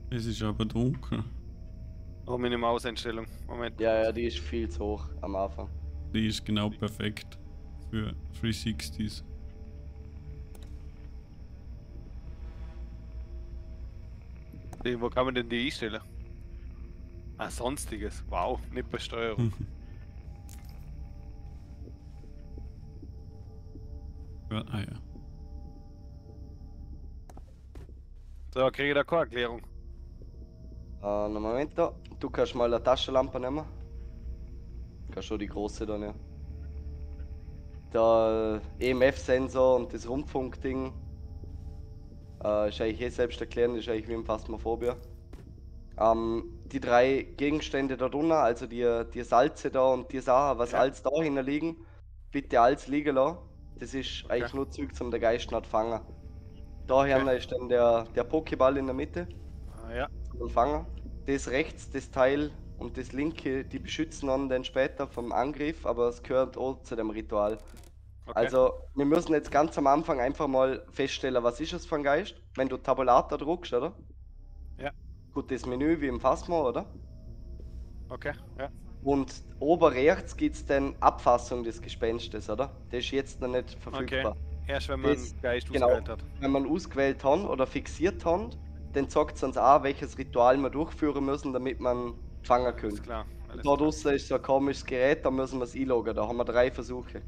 Es ist aber dunkel. Oh, meine Mauseinstellung. Moment. Ja, die ist viel zu hoch am Anfang. Die ist genau perfekt für 360s. Wo kann man denn die einstellen? Ah, sonstiges. Wow, nicht bei Steuerung. Ja, ah ja. So, kriege ich da keine Erklärung. Einen Moment da. Du kannst mal eine Taschenlampe nehmen. Kannst schon die große dann, ja. Der EMF-Sensor und das Rundfunkding ist eigentlich selbst erklärend, ist eigentlich wie im Phasmophobia. Die drei Gegenstände da drunter, also die Salze da und die Sachen, was alles da hinten liegen, bitte alles liegen lassen. Das ist eigentlich nur Zeug zum der Geist nicht fangen. Daher ist dann der Pokéball in der Mitte. Ah, ja. Zum Fangen. Das rechts, das Teil und das linke, die beschützen uns dann später vom Angriff, aber es gehört auch zu dem Ritual. Okay. Also, wir müssen jetzt ganz am Anfang einfach mal feststellen, was ist es für ein Geist? Wenn du Tabulator druckst, oder? Ja. Gut, das Menü wie im Phasma, oder? Okay, ja. Und ober rechts gibt es dann Abfassung des Gespenstes, oder? Das ist jetzt noch nicht verfügbar. Okay. Erst wenn man Geist ausgewählt hat. Wenn man ausgewählt hat oder fixiert hat, dann sagt es uns auch, welches Ritual wir durchführen müssen, damit man fangen können. Alles klar. Da draußen ist so ein komisches Gerät, da müssen wir es einloggen. Da haben wir 3 Versuche.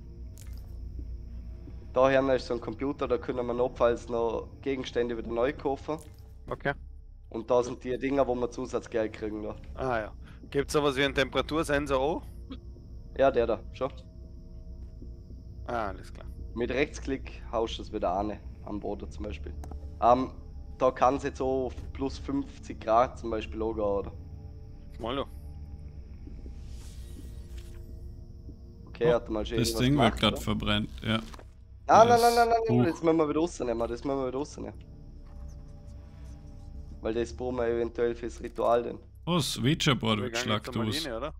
Daher ist so ein Computer, da können wir notfalls noch Gegenstände wieder neu kaufen. Okay. Und da sind die Dinger, wo wir Zusatzgeld kriegen. Da. Ah ja. Gibt es sowas wie einen Temperatursensor auch? Ja, der da, schon. Ah, alles klar. Mit Rechtsklick haust du es wieder an, am Boden zum Beispiel. Da kann es jetzt auch auf plus 50 Grad zum Beispiel auch gehen, oder? Mal noch. Okay, hat mal schön Das was Ding wird gemacht, gerade oder? verbrennt, ja. Nein, Das das müssen wir wieder rausnehmen, das müssen wir wieder rausnehmen. Weil das brauchen wir eventuell fürs Ritual denn. Oh, das Witcherboard Wir wird gehen jetzt geschlagt einmal aus. rein, oder?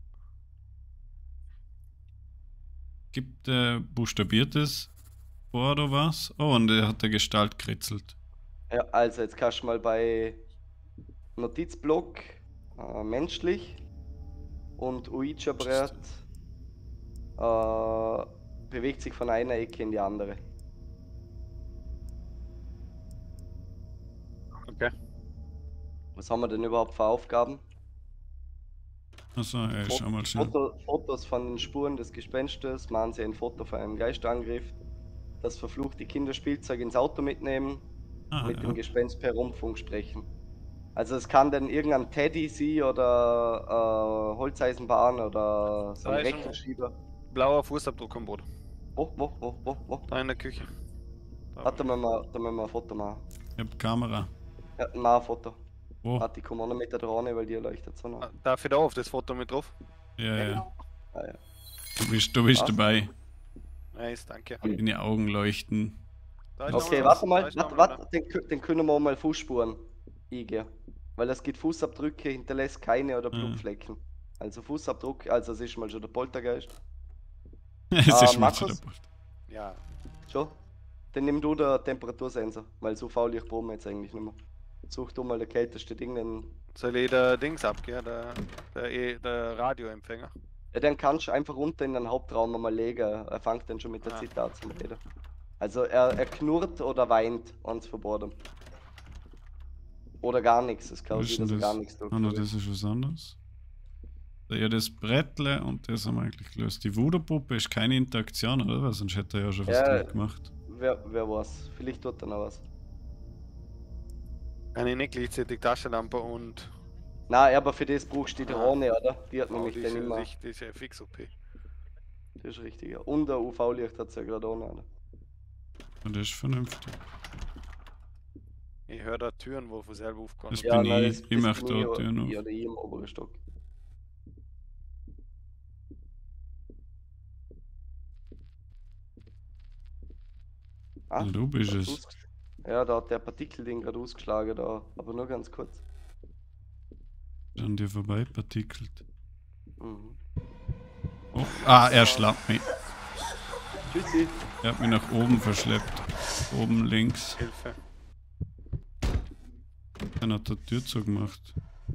Gibt buchstabiertes Board oder was? Oh, und der hat der Gestalt kritzelt. Ja, also jetzt kannst du mal bei Notizblock menschlich und Ouija-Brett bewegt sich von einer Ecke in die andere. Okay. Was haben wir denn überhaupt für Aufgaben? Achso, ja, schau mal schnell. Fotos von den Spuren des Gespenstes, machen Sie ein Foto von einem Geistangriff, das verfluchte Kinderspielzeug ins Auto mitnehmen, mit dem Gespenst per Rundfunk sprechen. Also es kann dann irgendein Teddy sein oder Holzeisenbahn oder so ein Rechenschieber. Blauer Fußabdruck am Boden. Wo? Da in der Küche. Warte, da müssen wir ein Foto machen. Ich hab Kamera. Ja, mach ein Foto. Wo? Warte, ich komme auch noch mit der Drohne, weil die leuchtet so noch. Darf ich da auf das Foto mit drauf? Ja. Ah, ja. Du bist dabei. Nice, danke. Deine Augen leuchten. Okay, warte, den können wir mal Fußspuren eingehen. Weil es gibt Fußabdrücke, hinterlässt keine oder Blutflecken. Also Fußabdruck, also es ist mal schon der Poltergeist. Es ist mal Markus? schon der Poltergeist. Ja. Schon? Dann nimm du den Temperatursensor, weil so faul ich brauchen wir jetzt eigentlich nicht mehr. Such du mal das kälteste Ding, dann... Soll ich der Dings abgehen, der Radioempfänger? Ja, dann kannst du einfach runter in den Hauptraum mal legen. Er fängt dann schon mit der Zeit an zum Reden. Also er knurrt oder weint uns verboten. Oder gar nichts, es kann wieder so gar nichts durch. Ah, no, das ist was anderes. Ja, das Brettle und das haben wir eigentlich gelöst. Die Voodoo-Puppe ist keine Interaktion, oder? Weil sonst hätte er ja schon was damit gemacht. Wer weiß, vielleicht tut er noch was. Kann ich nicht gleichzeitig Taschenlampe und... Nein, aber für das brauchst du die Drohne, oder? Die hat nämlich dann immer... Die ist ja fix OP. Das ist richtig, ja. Und der UV-Licht hat es ja gerade auch noch, oder? Und das ist vernünftig. Ich höre da Türen, wo von selber aufkommen. Das bin ich. Ich mache da Türen auf. Ja, ich im oberen Stock. Ah, du bist es. Ja, da hat der Partikelding gerade ausgeschlagen, da, aber nur ganz kurz. An dir vorbei partikelt. Mhm. Oh, er schlappt mich. Tschüssi. Er hat mich nach oben verschleppt. Oben links. Hilfe. Dann hat der Tür zugemacht.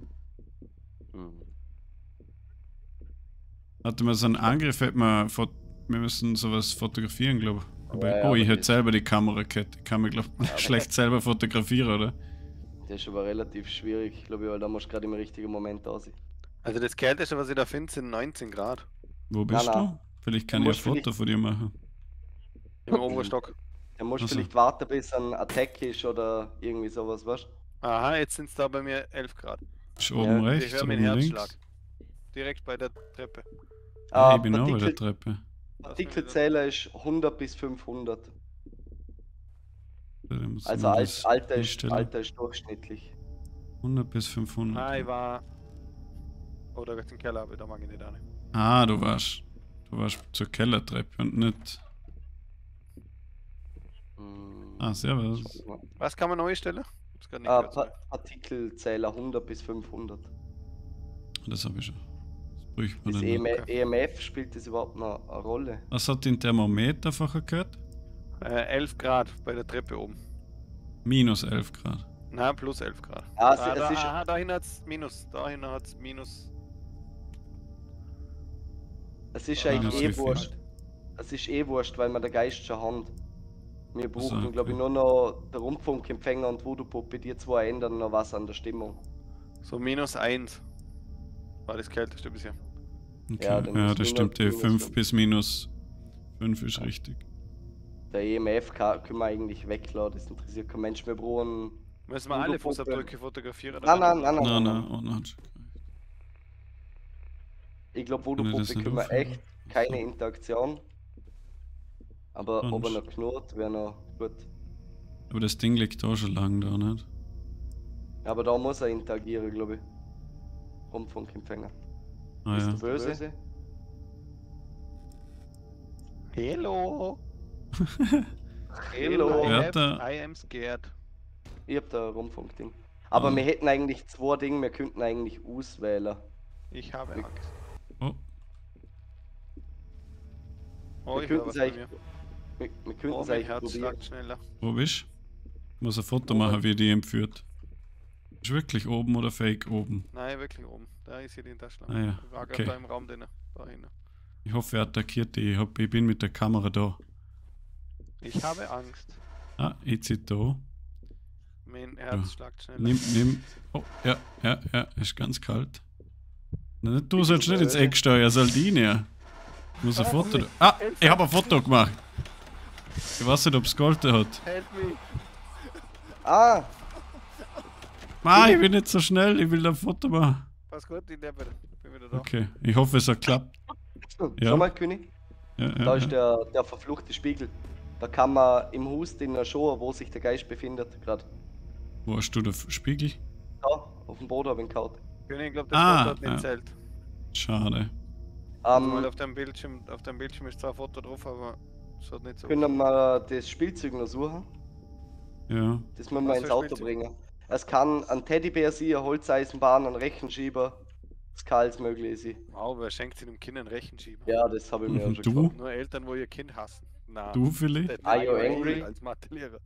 Hatte man so einen Angriff, hätte man. Wir müssen sowas fotografieren, glaube ich. Aber, Ja, ich aber hätte selber die Kamerakette. Ich kann mich, glaube ich, schlecht selber fotografieren, oder? Das ist aber relativ schwierig, glaube ich, weil da musst du gerade im richtigen Moment da sein. Also das Kälteste, was ich da finde, sind 19 Grad. Wo bist Nein, du? Vielleicht kann Du ich ein musst Foto von dir machen. Im Oberstock. Da musst du Ach so. vielleicht warten, bis ein Attack ist oder irgendwie sowas, weißt du? Aha, jetzt sind es da bei mir 11 Grad. Ist oben Ja, Ich rechts höre oder meinen oben Herzschlag. links? Direkt bei der Treppe. Ja, ich bin auch bei der Treppe. Partikelzähler ist 100 bis 500. Dann muss Also man das Alter einstellen. ist durchschnittlich. 100 bis 500. Ah, ich war. Oder den Keller, aber da mag ich nicht an. Ah, du warst zur Kellertreppe und nicht. Ah, servus. Was kann man neu stellen? Ich hab's grad nicht Ah, gehört, sorry. Partikelzähler 100 bis 500. Das habe ich schon. Das bräuchte man Das dann noch. EMF spielt das überhaupt noch eine Rolle? Was hat den Thermometer vorher gehört? 11 Grad bei der Treppe oben. Minus 11 Grad. Na, plus 11 Grad. Ah, Dahin hat's minus. Dahin hat's minus. es ist Ah, eigentlich das eh ist wurscht. Es ist eh wurscht, weil wir den Geist schon haben. Wir brauchen, okay. glaube ich, nur noch den Rundfunkempfänger und Voodoo-Puppe. Die zwei ändern noch was an der Stimmung. So minus 1 war das Kälteste bisher. Okay. Ja, Ja, dann musst das du stimmt. Die minus 5 fünf. bis minus 5 ist richtig. Der EMF können wir eigentlich weglassen, das interessiert kein Mensch. Wir brauchen. Müssen wir alle Voodoo-Puppe. Fußabdrücke fotografieren? Nein. Nein, oh nein. Ich glaube, Kann ich das Voodoo-Puppe nicht können wir aufhören? echt keine Interaktion. Aber ob er Sonst. noch knurrt, wäre noch gut. Aber das Ding liegt da schon lang da, nicht? Aber da muss er interagieren, glaube ich. Rundfunkempfänger. Ah Bist ja. du böse? Hello! Hello. Wer hat da- I am scared. Ich hab da Rundfunkding. Aber Ah. wir hätten eigentlich zwei Dinge, wir könnten eigentlich auswählen. Ich habe Wir- Angst. Oh, Oh, wir ich höre könnten was es bei eigentlich, mir. wir könnten Oh, es mein eigentlich Herz probieren. schlagt schneller. wo bist du? Ich muss ein Foto machen, wie die entführt. Ist wirklich oben oder fake oben? Nein, wirklich oben. Da ist hier die Taschenlampe. Ah ja, Ich war okay. gerade da im Raum drinnen. Da hinten. Ich hoffe, er attackiert die. Ich bin mit der Kamera da. Ich habe Angst. Ah, ich sitze da. Mein Herz schlagt schneller. Nimm. Oh, ja, ist ganz kalt. Na, du sollst nicht ins Eck steuern, Saldine. Ich muss ein Foto. Ah, ich habe ein Foto gemacht. Ich weiß nicht, ob es gehalten hat. Help me! Ah! Ah, ich bin nicht so schnell, ich will ein Foto machen. Pass gut, ich lebe. Bin wieder da. Okay, ich hoffe, es hat geklappt. Ja. Schau mal, König. Ja, Da ist der verfluchte Spiegel. Da kann man im Haus den schauen, wo sich der Geist befindet. Gerade. Wo hast du den Spiegel? Da, auf dem Boden habe ich ihn gehauen. König, ich glaube, das Ah, Foto hat nicht ja. zählt. Schade. Mal auf deinem Bildschirm ist zwar ein Foto drauf, aber es hat nicht so. Können wir das Spielzeug noch suchen? Ja. Das müssen wir Was ins für Auto Spielzeug? bringen. Es kann ein Teddybär sein, eine Holzeisenbahn, ein Rechenschieber. Es kann alles mögliche sein. Wow, wer schenkt seinem Kind einen Rechenschieber? Ja, das habe ich mir auch schon Du? gefragt. Nur Eltern, wo ihr Kind hassen. Na, Du vielleicht? der Are you Mario angry? als Mathelehrer.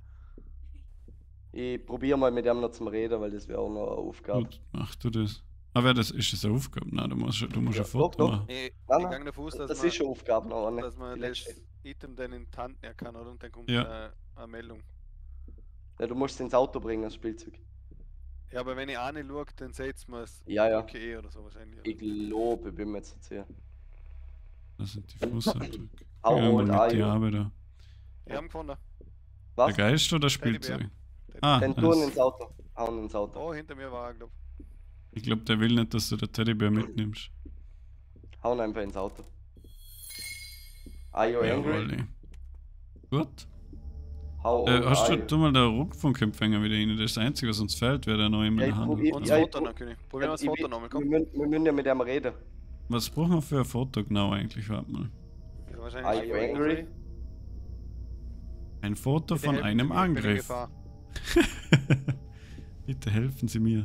Ich probiere mal mit dem noch zum Reden, weil das wäre auch noch eine Aufgabe. Gut, mach du das. Aber ist das eine Aufgabe? Nein, du musst Ja, ein Foto doch. machen. Ich Nein, gehe davon aus, Das dass ist schon Aufgabe noch, ne? dass man Die das letzte. Item dann in die Hand nehmen kann, oder? Und dann kommt Ja. eine Meldung. Ja, du musst es ins Auto bringen, das Spielzeug. Ja, aber wenn ich auch nicht schaue, dann seht ihr es. Ja. Okay, oder so wahrscheinlich. Ich glaube, ich bin mir jetzt sicher. Das sind die Fußabdrücke. How Ja, mal old are mit die you? Arbeit da. Wir haben gefunden. Der Was? Geist oder Teddybär. Spielzeug? Ah, Dann tun nice. ins Auto. Hauen ins Auto. Oh, hinter mir war er, glaub. Ich glaube, der will nicht, dass du den Teddybär mitnimmst. Hauen einfach ins Auto. Are you angry? Jawohl. Gut. How old Hast are du you? tu mal den Rundfunkempfänger wieder rein? Das ist das Einzige, was uns fehlt, wäre der noch immer in Ja, der ich Hand. probier- Und hat. das Ja, Foto noch, König. Probieren wir das Ich Foto will- nochmal, wir, komm. müssen ja mit dem reden. Was brauchen wir für ein Foto genau eigentlich? Warte mal. Ja, Are wahrscheinlich you angry? Ein Foto Bitte von helfen einem Sie mir, ich bin in Angriff. Gefahr. Bitte helfen Sie mir.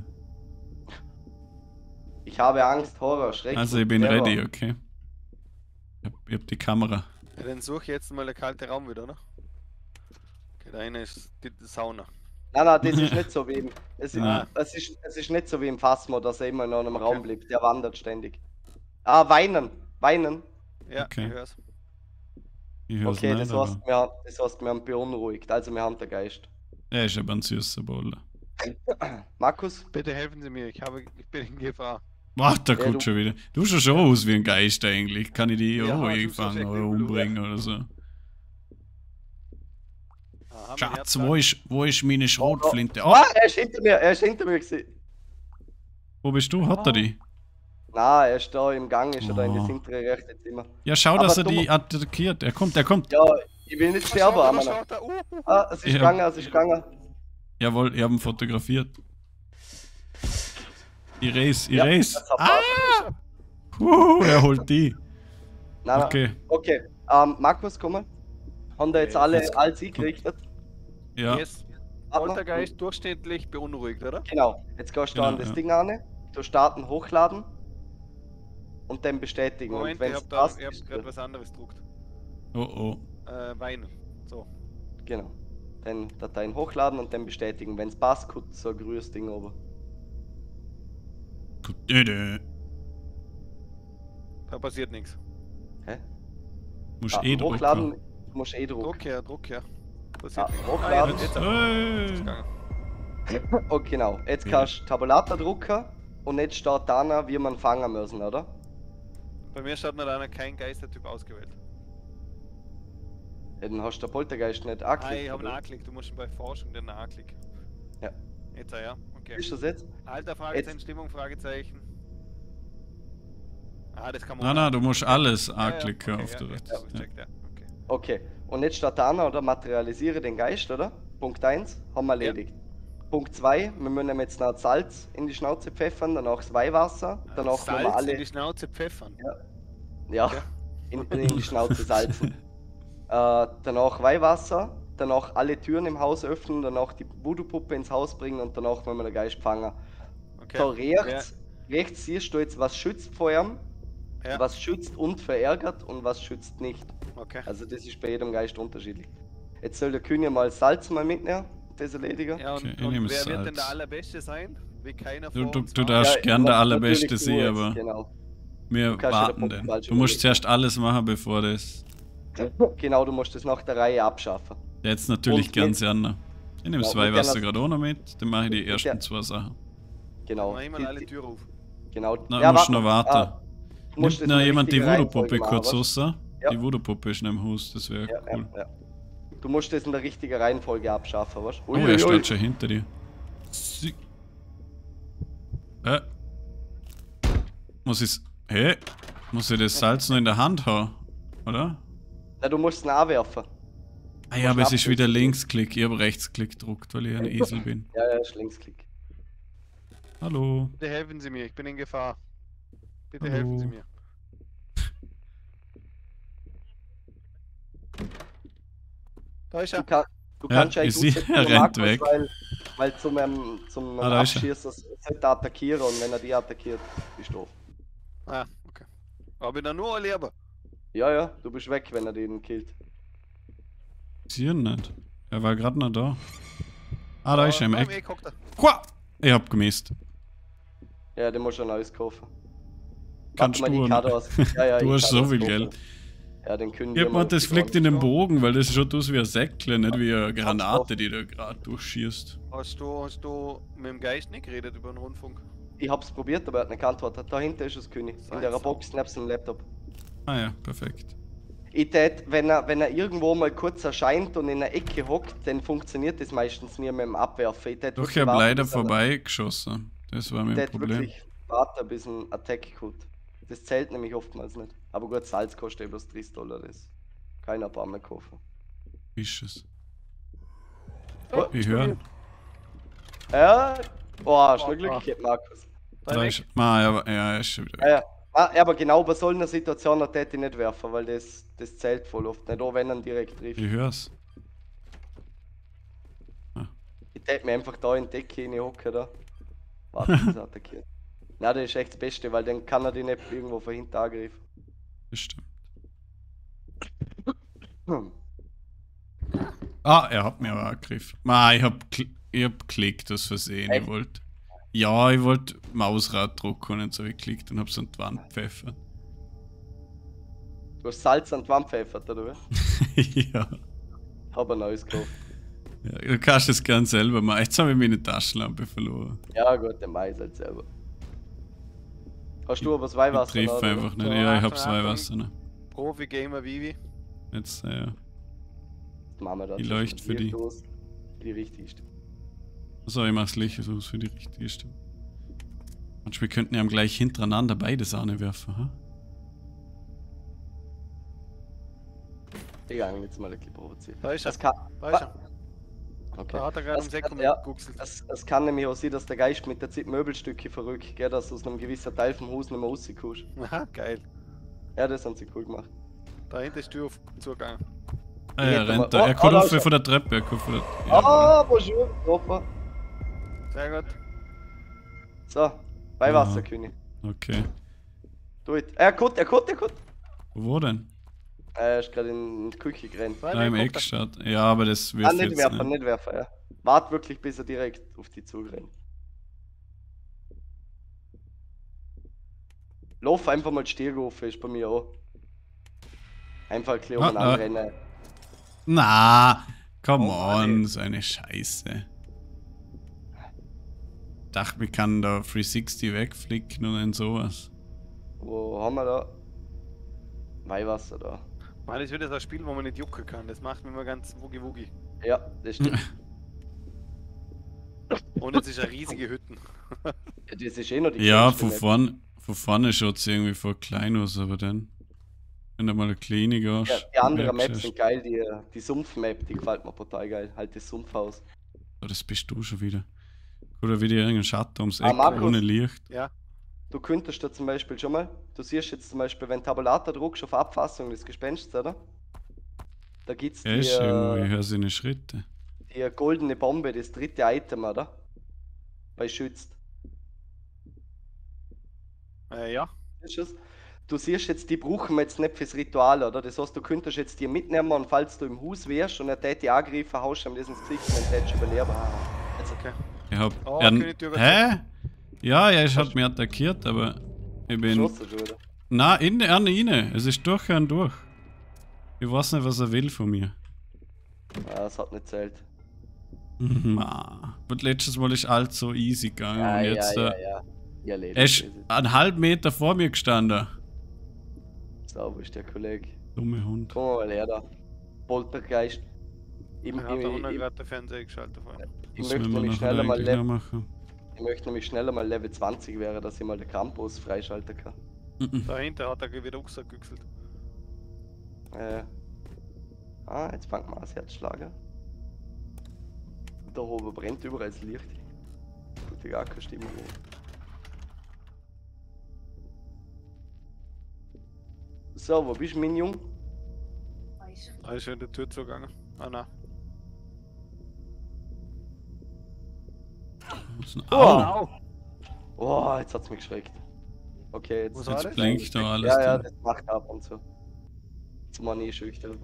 Ich habe Angst, Horror, Schreck. Also ich und bin Terror. ready, okay? Ich hab die Kamera. Ja, dann suche ich jetzt mal der kalte Raum wieder, oder? Okay, da eine ist die Sauna. Nein, das ist nicht so wie im. Ja. Es ist nicht so wie im Phasma, dass er immer in einem Raum bleibt. Der wandert ständig. Ah, weinen. Weinen. Ja, Okay. ich hör's. Ich hör's Okay, nicht, das heißt, wir haben beunruhigt. Also, wir haben den Geist. Er ist aber ein süßer Bolle. Markus? Bitte helfen Sie mir, ich bin in Gefahr. Warte, Ja, kommt schon wieder. Du schaust schon aus wie ein Geist eigentlich. Kann ich dich Ja, auch du einfangen schaust oder echt umbringen oder so? Aha, Schatz, wo ist meine Schrotflinte? Oh, Er ist hinter mir. Er ist hinter mir gewesen. wo bist du? Hat er die? Nein, er ist da im Gang, ist er da in das Oh. hintere rechte Zimmer. Ja, schau, Aber dass er du die attackiert. Er kommt. Ja, ich will nicht sterben, aber aber. schaut da, Ah, es ist Ja. gegangen, es ist gegangen. Jawohl, ich habe ihn fotografiert. Ich race. Das hat passt. Er holt die. Nein, Okay. nein. Okay, Markus, komm mal. Haben da jetzt alle alles eingerichtet? Ja. Yes. Warte mal. Poltergeist durchschnittlich beunruhigt, oder? Genau, jetzt gehst du Genau, an das ja. Ding an, du starten, hochladen und dann bestätigen. Moment, und ich wenn hab, es passt, ich hab gerade was anderes gedruckt. Oh. Weinen. So. genau. Dann Dateien hochladen und dann bestätigen. Wenn es passt, kommt so ein grünes Ding oben. Gut. Da passiert nichts. Hä? Musst eh hochladen, drücken. du musst eh drucken. Druck her. Passiert Ah, nichts. hochladen. Jetzt Hey. ist gegangen. Oh, genau. Jetzt kannst du Tabulator drucken und jetzt steht da, wie man fangen müssen, oder? Bei mir steht noch einer kein Geistertyp ausgewählt. Ja, dann hast du den Poltergeist nicht Ah, angeklickt. ich habe einen oder? Anklick. Du musst ihn bei Forschung den anklicken. Ja. Jetzt ja. Okay. Ist das jetzt? Alter, Fragezeichen, Stimmung, Fragezeichen. Ah, das kann man. Nein, du musst alles Ja, anklicken okay, auf der ja, Rechte. ja, gecheckt, ja. Okay. Okay. Und jetzt steht da, oder? Materialisiere den Geist, oder? Punkt 1 haben wir erledigt. Punkt 2, wir müssen ihm jetzt noch Salz in die Schnauze pfeffern, danach das Weihwasser, danach müssen wir Salz alle. in die Schnauze pfeffern. Ja, Okay. in die Schnauze salzen. Danach Weihwasser, danach alle Türen im Haus öffnen, danach die Voodoo-Puppe ins Haus bringen und danach müssen wir den Geist fangen. Okay. Da rechts siehst du jetzt, was schützt vor ihm, Ja. was schützt und verärgert und was schützt nicht. Okay. Also das ist bei jedem Geist unterschiedlich. Jetzt soll der König mal Salz mal mitnehmen, das erledigen. Ja, Okay, ich und nehme wer wird denn Salz. der Allerbeste sein? Wie keiner Du, vor du, uns du war. darfst gern der natürlich Allerbeste du sein, jetzt, aber Genau. wir kannst ja den warten Punkt denn. falsch Du musst überlegen. zuerst alles machen, bevor das. Genau, du musst das nach der Reihe abschaffen. Jetzt natürlich Und ganz mit- gerne. Ich nehme Genau, zwei mit der Wasser Nas- gerade auch noch mit, dann mache ich die mit ersten der- zwei Sachen. Genau. Mach ich mal alle Türen auf. Genau. Na, musst noch warten. du musst Nimmt das noch in jemand die richtiger Voodoo-Puppe Reihenfolge kurz machen, raus? Ja. Die Voodoo-Puppe ist noch im Haus, das wäre Ja, cool. ja. Du musst das in der richtigen Reihenfolge abschaffen, weißt du? Oh, er steht schon hinter dir. Muss ich Muss ich das Salz noch in der Hand haben? Oder? Na, du musst es nachwerfen. Ah ja, aber es ist abschließen. wieder Linksklick. Ich habe Rechtsklick gedruckt, weil ich ein Esel bin. Ja, ja, ist Linksklick. Hallo. Bitte helfen Sie mir, ich bin in Gefahr. Bitte Hallo. helfen Sie mir. Da ist Du, er. du Ja, kannst ich eigentlich sehe, aussetzen, er der rennt Markus, weg. Weil zum Ah, da ist er. Abschießen sollte er attackieren und wenn er die attackiert, bist du doof. Ah, okay. Aber ich bin nur ein Leber. Ja, ja, du bist weg, wenn er den killt. Ich sehe ihn nicht. Er war gerade noch da. Ah, da ist er im Eck. Eck hockt er. Hua! Ich hab gemisst. Ja, den musst du ein neues kaufen. Kannst Warte mal, du ich kann noch. das. Ja, ja, Du ich hast kann so das viel kaufen. Geld. Ja, den können Ich hab mal gemeint, das richtig fliegt in den ordentlich Bogen, weil das schaut aus wie ein Säckle, nicht wie eine Kannst Granate, die da gerade durchschießt. Hast du mit dem Geist nicht geredet über den Rundfunk? machen. Ich hab's probiert, aber er hat nicht geantwortet. Dahinter ist das König. In der Scheiße. Box nebst dem Laptop. Ah ja, perfekt. Ich tät, wenn er irgendwo mal kurz erscheint und in der Ecke hockt, dann funktioniert das meistens nie mit dem Abwerfen. Ich tät Doch, wirklich ich hab warten, leider bis er- vorbeigeschossen. Das war Ich mein tät Problem. wirklich warten, bis ein Attack kommt. Das zählt nämlich oftmals nicht. Aber gut, Salz kostet bloß $30. Das kann ich ein paar Mal kaufen. Fisches. Oh, Ich höre. Ja, boah, hast du Glück gehabt, Markus. Da ist. Ah, ja, er ist schon wieder Ja, weg. ja. Ah, aber genau bei so einer Situation da tät ich nicht werfen, weil das zählt voll oft nicht, auch wenn er ihn direkt trifft. Ich hör's. Ich tät mir einfach da in die Decke hocken da. Warte, bis er attackiert. Na, das ist echt das Beste, weil dann kann er die nicht irgendwo von hinten angreifen. Bestimmt. Hm. Ah, er hat mir aber angegriffen. Ah, ich hab geklickt aus Versehen. Ich wollte. Ja, ich wollte Mausrad drucken und jetzt habe ich geklickt und hab's an die Wand pfeffert. Du hast Salz an die Wand pfeffert, oder was? Ja. Hab ein neues gekauft. Ja. Du kannst es gern selber machen. Jetzt habe ich meine Taschenlampe verloren. Ja gut, den mach ich halt selber. Hast du aber das Weihwasser? Ich triff oder? einfach nicht. So, Ja, ich hab Achtung, Weihwasser. Ne? Profi-Gamer Vivi. Jetzt, ja. Machen wir da Die zwischen leuchtet für die. Lichtlos. Die richtigste. Also ich mach's Licht aus für die richtige Stimme. Und wir könnten ja gleich hintereinander beide Sahne werfen, ha? Ich gehe jetzt mal ein bisschen provozieren. Da ist er. Das kann, Da ist er. okay. Da hat er gerade Das um 6 kann- ja, geguckselt. es kann nämlich auch sein, dass der Geist mit der Zeit Möbelstücke verrückt, gell, dass du aus einem gewissen Teil vom Haus nicht mehr rauskommst. Aha, geil. Ja, das haben sie cool gemacht. Da hinten ist die Tür zugegangen. Ah, ja, Geht rennt aber- da. Er oh, kommt da auf ist er. von der Treppe. Er kommt von der. Ja, Ah, bonjour, Treffer. Sehr gut. So, Weihwasserkönig. okay. Do it. Er kommt. Wo denn? Er ist gerade in die Küche gerannt. Da Da im guckt Eck er. steht. Ja, aber das Ah, wirft nicht jetzt werfen, nicht. nicht werfen, ja. Wart wirklich, bis er direkt auf die zurennt. Lauf einfach mal die Stiege auf, ist bei mir auch. Einfach ein bisschen Ah, umeinander da. rennen. Na, come Oh, Mann, on, so eine Scheiße. Dachte, wir kann da 360 wegflicken und dann sowas. Wo haben wir da? Weihwasser da. Weil das ist wieder so ein Spiel, wo man nicht jucken kann. Das macht mich immer ganz wuggi-wuggi. Ja, das stimmt. Und jetzt ist eine riesige Hütte. Ja, das ist eh noch die Ja, kleinste von vorne schaut es irgendwie voll klein aus, aber dann, wenn du mal eine kleine gehst. Ja, die anderen merkst du Maps sind geil, die Sumpf-Map, die gefällt mir total geil. Halt das Sumpfhaus. Oh, das bist du schon wieder. Oder wieder irgendein Schatten ums Eck Markus. ohne Licht. Ja. Du könntest da zum Beispiel schon mal, du siehst jetzt zum Beispiel, wenn Tabulator druckst auf Abfassung des Gespensts, oder? Da gibt's Ja, ist irgendwo, ich höre seine Schritte. die goldene Bombe, das dritte Item, oder? Bei Schützt. Ja. Siehst du's? Du siehst jetzt, die brauchen wir jetzt nicht fürs Ritual, oder? Das heißt, du könntest jetzt die mitnehmen und falls du im Haus wärst und er täte die angreifen, haust du ihm das ins Gesicht und dann tätest du überleben. Also, Okay. Ich hab. Oh, er, König Tür hä? Ja, er hat mich attackiert, aber ich bin. schossen schon wieder. Na, rein. Es ist durch und durch. Ich weiß nicht, was er will von mir. Ja, das hat nicht zählt. Und letztes Mal ist alles so easy gegangen Ja, und jetzt. ja. Ja, erledigt. Er ist einen halben Meter vor mir gestanden. So, wo ist der Kollege? Dumme Hund. Komm mal her da. Poltergeist. Ich, Ich habe da unten gerade den Fernseher geschaltet vorhin. ich Was möchte müssen wir nämlich nachher schneller mal eigentlich noch Level, machen? ich möchte nämlich schneller mal Level 20 wäre, dass ich mal den Campus freischalten kann. Dahinter hat er wieder rausgegüchselt. Jetzt fangt man an, das Herzschlagen. Da oben brennt überall das Licht. Tut gar keine Stimmung mehr. So, wo bist du, mein Jung? Da ist schon die Tür zugegangen. Ah, nein. Au! Oh, jetzt hat's mich geschreckt. Okay, Was jetzt. war Jetzt das? blinkt da alles. Ja, ja, da. das macht ab und zu. Jetzt war nie schüchtern.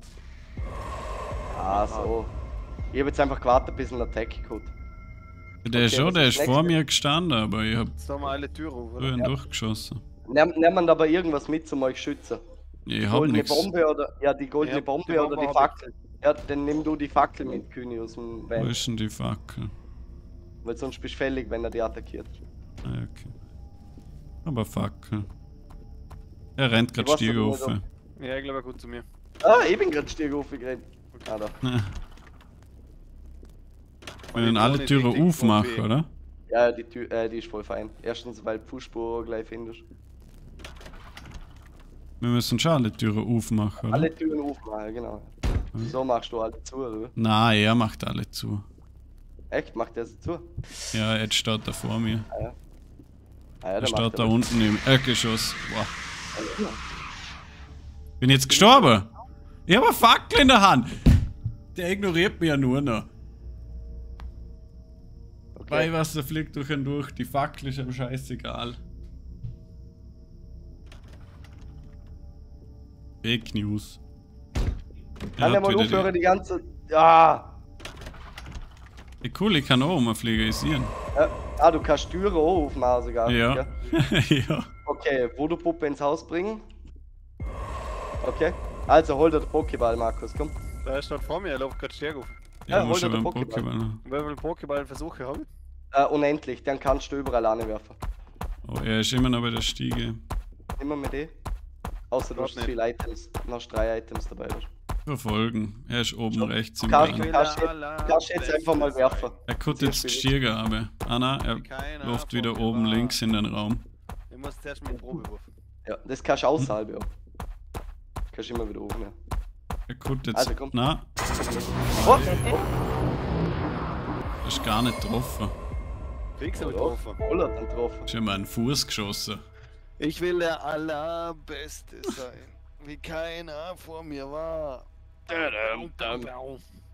Ah, so. Ich hab jetzt einfach gewartet, bis ein Attack kommt. Der Okay, schon, was der ist ist das vor nächste? mir gestanden, aber ich hab Jetzt haben wir alle Türen auf, oder? früher durchgeschossen. Nehmen aber irgendwas mit, um euch schützen. Ich Die hab goldene nichts. Bombe oder. Ja, die goldene Ja, Bombe die oder Bombe die hab Fackel. Ja, dann nimm du die Fackel mit, König, aus dem Wo Van. ist denn die Fackel? Weil sonst bist du fällig, wenn er die attackiert. Ah, okay. Aber Fackel. Er rennt grad Ich weiß Stiege doch auf. nicht, Ja, ich glaube, er kommt zu mir. Ah, ich bin gerade Stieg aufgerannt. Ah, da. Wenn dann die alle Drohne ist Türen richtig aufmachen, OP. oder? Ja, die ist voll fein. Erstens, weil die Fußspur gleich findest. Wir müssen schon alle Türen aufmachen, oder? Alle Türen aufmachen, genau. So machst du alle zu, oder? Nein, er macht alle zu. Echt? Macht der sie zu? Ja, jetzt steht er vor mir. Ah, ja, Er der steht macht da aber- unten im Erdgeschoss. Wow. Bin jetzt gestorben? Ich habe eine Fackel in der Hand. Der ignoriert mich ja nur noch. Okay. Weihwasser fliegt durch und durch. Die Fackel ist ihm scheißegal. Fake News. Kann Er der hat mal wieder aufhören, die ganze. Ja! Wie cool, ich kann auch rumfliegen, ich sehe ihn. Du kannst Türen auch aufmachen sogar. Ja. Gell? Ja. Okay, Voodoo-Puppe ins Haus bringen. Okay. Also hol dir den Pokéball, Markus, komm. Da ist dort vor mir, er läuft gerade Stärke auf. Ja, hol muss dir schon den beim Pokéball. Pokéball. Wer will Pokéball-Versuche haben? Unendlich, den kannst du überall anwerfen. Oh, er ist immer noch bei der Stiege. Immer mit E. Außer du hast nicht. viele Items. Du hast 3 Items dabei. Oder? Verfolgen. Er ist oben rechts im Kannst- Gang. kannst jetzt einfach mal werfen. Er kommt jetzt die Stiege runter. Anna, er läuft wieder oben links in den Raum. Ich muss zuerst mal einen Probewurf. Ja, das kannst du außerhalb, ja. Kannst immer wieder oben, ja. Er kommt jetzt. Also, komm. Na, Oh! er ist gar nicht getroffen. Fix aber Oh, getroffen. voll hat ihn getroffen. Ist immer einen Fuß geschossen. Ich will der Allerbeste sein, wie keiner vor mir war.